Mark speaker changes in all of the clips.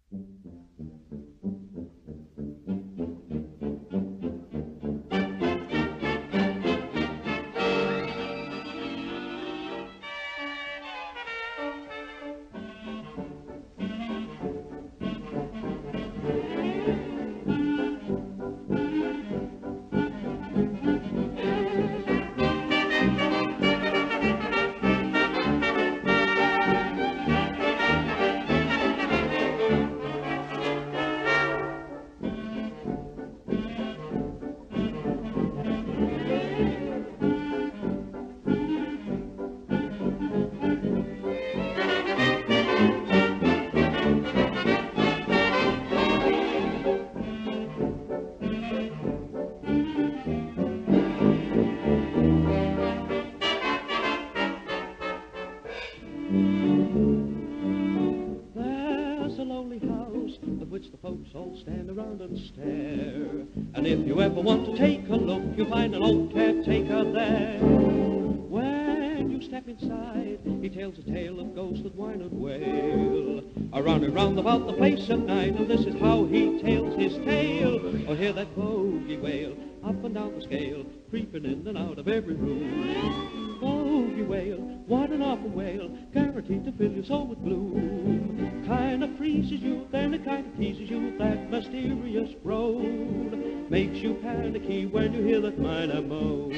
Speaker 1: The folks all stand around and stare. And if you ever want to take a look, you'll find an old caretaker there. When you step inside, he tells a tale of ghosts that whine and wail. Running round about the place at night, and this is how he tells his tale. Oh, hear that bogey wail, up and down the scale, creeping in and out of every room. Bogey wail, what an awful wail, guaranteed to fill your soul with gloom. Kind of freezes you, then it kind of teases you, that mysterious groan. Makes you panicky when you hear that minor moan.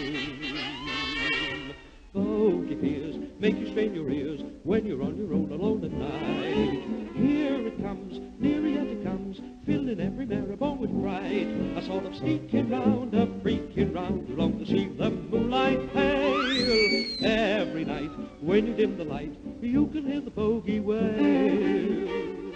Speaker 1: Bogey fears make you strain your ears when you're on your own alone at night. Here it comes, nearer yet it comes, filling every marrow with fright. A sort of sneaking round, a freaking round, you long to see the moonlight pale. Every night, when you dim the light, you can hear the bogey wail.